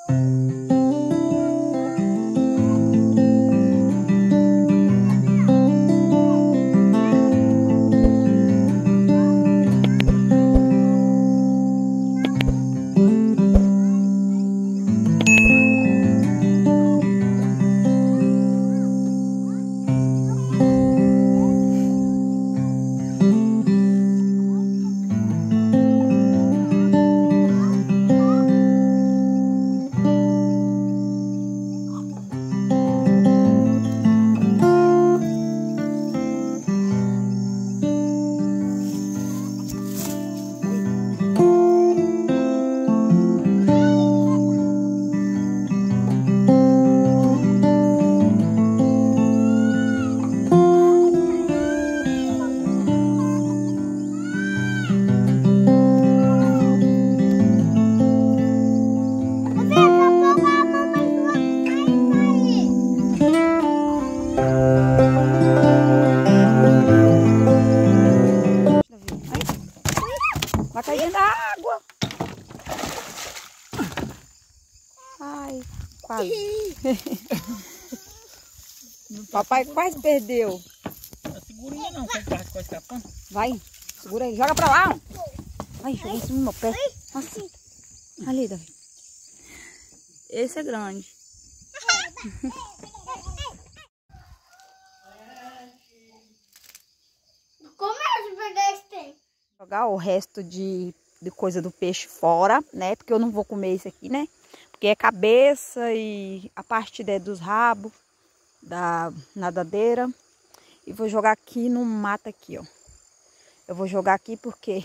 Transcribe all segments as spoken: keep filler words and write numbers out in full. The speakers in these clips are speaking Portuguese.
Vai cair dentro da água. Ai, quase. Papai quase perdeu. Não segura ainda não, que vai escapando. Vai, segura aí. Joga pra lá. Vai, joga em cima do meu pé. Nossa. Ali, Davi. Esse é grande. Como é que pegar esse tempo? Jogar o resto de, de coisa do peixe fora, né? Porque eu não vou comer isso aqui, né? Porque é cabeça e a parte de, dos rabos da nadadeira. E vou jogar aqui no mato aqui, ó. Eu vou jogar aqui porque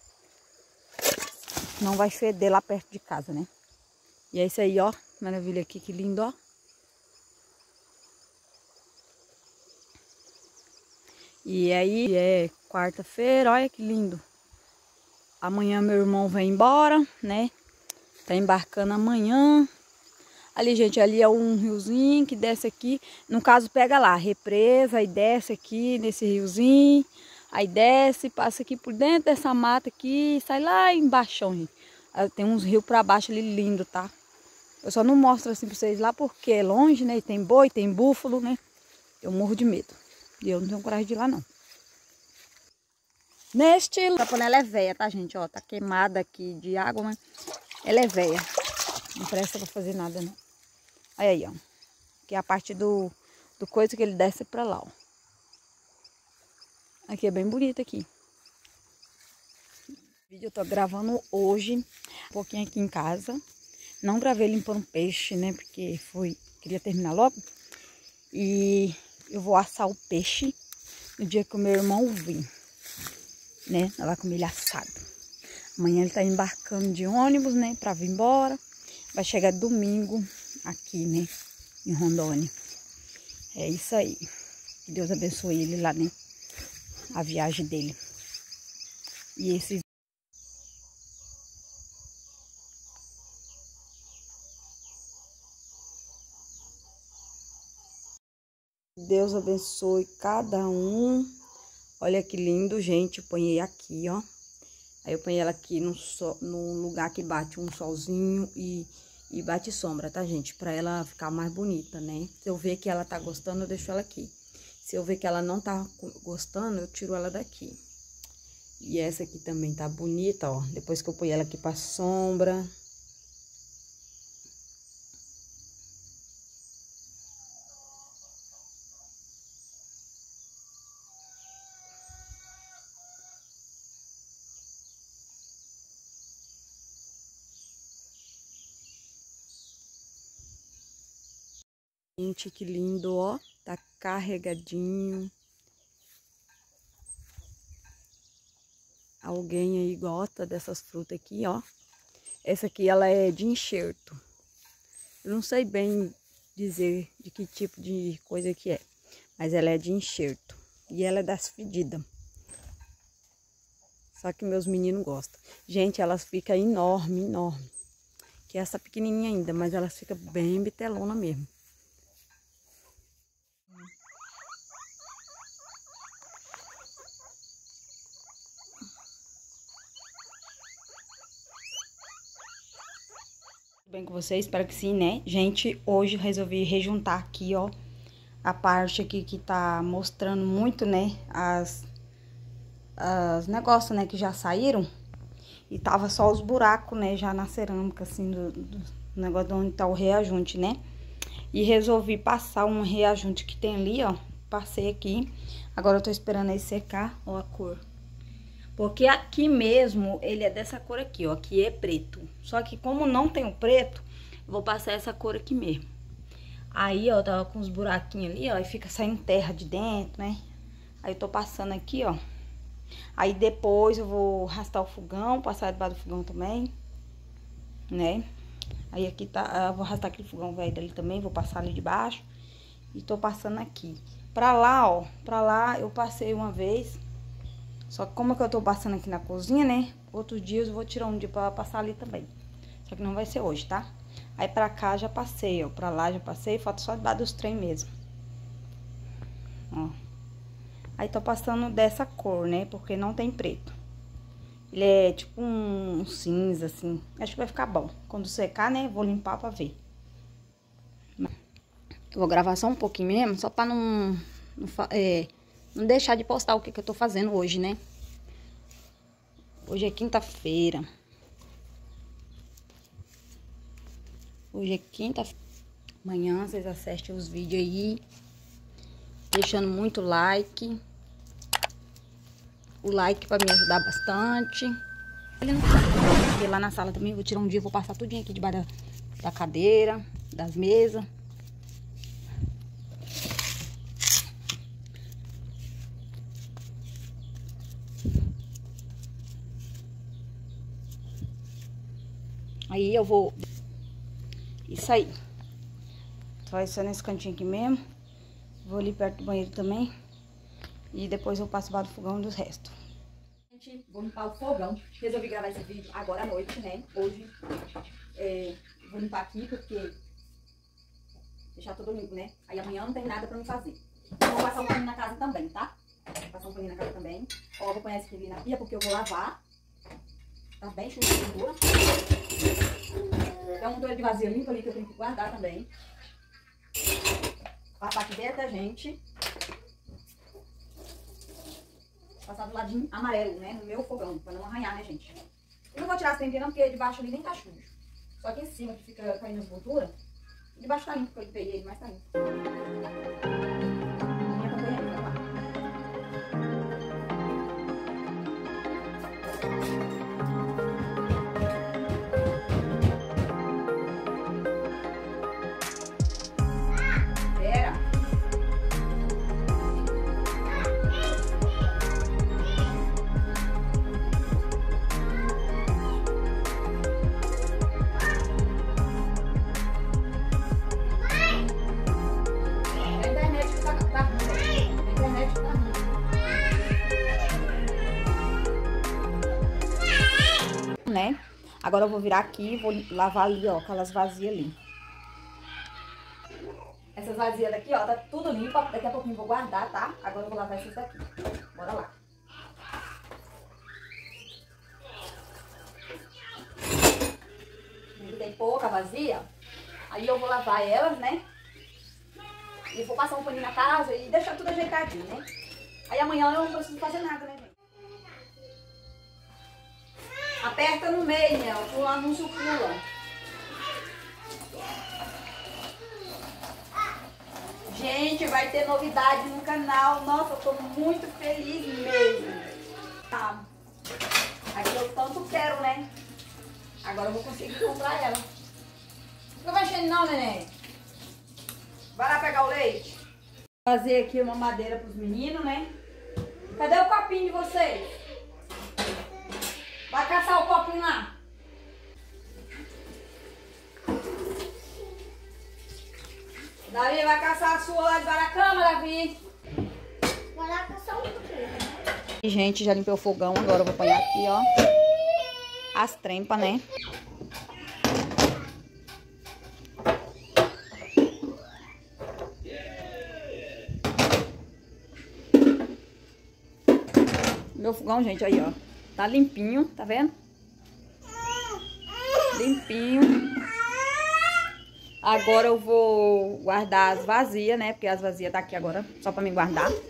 não vai feder lá perto de casa, né? E é isso aí, ó. Maravilha aqui, que lindo, ó. E aí é quarta-feira, olha que lindo. Amanhã meu irmão vai embora, né? Tá embarcando amanhã. Ali, gente, ali é um riozinho que desce aqui. No caso, pega lá, represa, aí desce aqui nesse riozinho. Aí desce, passa aqui por dentro dessa mata aqui e sai lá embaixo, gente. Aí tem uns rios pra baixo ali lindo, tá? Eu só não mostro assim pra vocês lá porque é longe, né? E tem boi, tem búfalo, né? Eu morro de medo. E eu não tenho coragem de ir lá, não. Neste... A panela é velha, tá, gente? Ó, tá queimada aqui de água, mas ela é velha. Não presta pra fazer nada, não. Olha aí, ó. Aqui é a parte do, do coisa que ele desce pra lá, ó. Aqui é bem bonito aqui. O vídeo eu tô gravando hoje, um pouquinho aqui em casa. Não gravei limpando peixe, né? Porque foi... Queria terminar logo. E eu vou assar o peixe no dia que o meu irmão vir, né? Ela vai comer ele assado. Amanhã ele tá embarcando de ônibus, né? Pra vir embora. Vai chegar domingo aqui, né? Em Rondônia. É isso aí. Que Deus abençoe ele lá, né? A viagem dele. E esse... Deus abençoe cada um. Olha que lindo, gente. Eu ponhei aqui, ó. Aí eu ponhei ela aqui no, sol, no lugar que bate um solzinho e, e bate sombra, tá, gente? Pra ela ficar mais bonita, né? Se eu ver que ela tá gostando, eu deixo ela aqui. Se eu ver que ela não tá gostando, eu tiro ela daqui. E essa aqui também tá bonita, ó. Depois que eu ponho ela aqui pra sombra. Gente, que lindo, ó. Tá carregadinho. Alguém aí gosta dessas frutas aqui, ó. Essa aqui, ela é de enxerto. Eu não sei bem dizer de que tipo de coisa que é. Mas ela é de enxerto. E ela é das fedidas. Só que meus meninos gostam. Gente, elas ficam enorme, enorme. Que é essa pequenininha ainda, mas elas ficam bem bitelona mesmo. Bem com vocês? Espero que sim, né? Gente, hoje resolvi rejuntar aqui, ó, a parte aqui que tá mostrando muito, né, as, as negócios, né, que já saíram. E tava só os buracos, né, já na cerâmica, assim, do, do negócio de onde tá o reajunte, né? E resolvi passar um reajunte que tem ali, ó, passei aqui. Agora eu tô esperando aí secar, ó, a cor. Porque aqui mesmo, ele é dessa cor aqui, ó, aqui é preto. Só que como não tem o preto, eu vou passar essa cor aqui mesmo. Aí, ó, tava com os buraquinhos ali, ó, e fica saindo terra de dentro, né? Aí eu tô passando aqui, ó. Aí depois eu vou arrastar o fogão, passar debaixo do fogão também, né? Aí aqui tá, eu vou arrastar aquele fogão velho dali também, vou passar ali de baixo. E tô passando aqui. Pra lá, ó, pra lá eu passei uma vez. Só que como é que eu tô passando aqui na cozinha, né? Outros dias eu vou tirar um dia pra passar ali também. Só que não vai ser hoje, tá? Aí pra cá já passei, ó. Pra lá já passei, falta só debaixo dos trem mesmo. Ó. Aí tô passando dessa cor, né? Porque não tem preto. Ele é tipo um, um cinza, assim. Acho que vai ficar bom. Quando secar, né? Vou limpar pra ver. Eu vou gravar só um pouquinho mesmo, só pra não... não é, Não deixar de postar o que, que eu tô fazendo hoje, né? Hoje é quinta-feira. Hoje é quinta-feira. Amanhã vocês assistem os vídeos aí. Deixando muito like. O like pra me ajudar bastante. E lá na sala também, vou tirar um dia, vou passar tudinho aqui debaixo da, da cadeira, das mesas. Aí eu vou... Isso aí. Vai só nesse cantinho aqui mesmo. Vou ali perto do banheiro também. E depois eu passo para o fogão dos restos. Gente, vou limpar o fogão. Resolvi gravar esse vídeo agora à noite, né? Hoje. É, vou limpar aqui porque... Deixar tudo limpo, né? Aí amanhã não tem nada pra me fazer. Vou passar um paninho na casa também, tá? Vou passar um paninho na casa também. Ó, vou pôr esse aqui na pia porque eu vou lavar. Tá bem chuva de gordura. Tem um doido de vazio limpo ali que eu tenho que guardar também. Passar aqui dentro da gente. Passar do ladinho amarelo, né? No meu fogão, pra não arranhar, né, gente? Eu não vou tirar as tempinhas não, porque debaixo ali nem tá sujo. Só aqui em cima que fica caindo as gorduras. Debaixo tá limpo, porque eu limpei ele, mas tá limpo. Minha companheira, tá lá. Né? Agora eu vou virar aqui e vou lavar ali, ó, aquelas vazias ali. Essas vazias daqui, ó, tá tudo limpa. Daqui a pouquinho eu vou guardar, tá? Agora eu vou lavar essas daqui. Bora lá. Tem pouca vazia. Aí eu vou lavar elas, né? E vou passar um paninho na casa e deixar tudo ajeitadinho, né? Aí amanhã eu não preciso fazer nada, né, gente? Aperta no meio, Mel, que o anúncio pula. Gente, vai ter novidade no canal. Nossa, eu tô muito feliz mesmo. Tá. Aqui eu tanto quero, né? Agora eu vou conseguir comprar ela. Não vai encher não, neném. Vai lá pegar o leite. Vou fazer aqui uma madeira pros meninos, né? Cadê o copinho de vocês? Vai caçar o copinho lá. Davi, vai caçar a sua lá de da cama, Davi. Vai lá caçar um pouquinho. Gente, já limpei o fogão. Agora eu vou apanhar aqui, ó, as trempas, né? Meu fogão, gente, aí, ó. Tá limpinho, tá vendo? Limpinho. Agora eu vou guardar as vazias, né? Porque as vazias tá aqui agora, só pra me guardar. Vou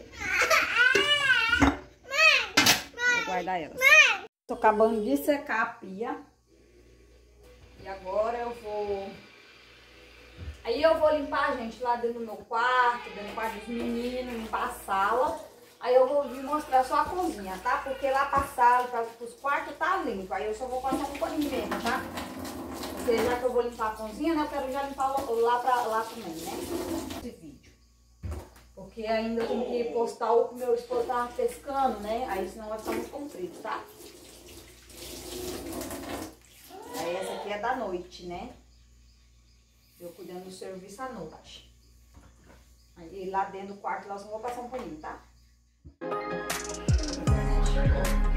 guardar elas. Tô acabando de secar a pia. E agora eu vou... Aí eu vou limpar, gente, lá dentro do meu quarto, dentro do quarto dos meninos, limpar a sala. Aí eu vou vir mostrar só a cozinha, tá? Porque lá pra sala, para os quartos tá limpo. Aí eu só vou passar um paninho mesmo, tá? Porque já que eu vou limpar a cozinha, né? Eu quero já limpar lá, pra, lá também, né? Esse vídeo. Porque ainda eu tenho que postar o que meu esposo tava pescando, né? Aí senão vai ficar muito comprido, tá? Aí essa aqui é da noite, né? Eu cuidando do serviço à noite. Aí lá dentro do quarto, lá eu só vou passar um paninho, tá? Chegou.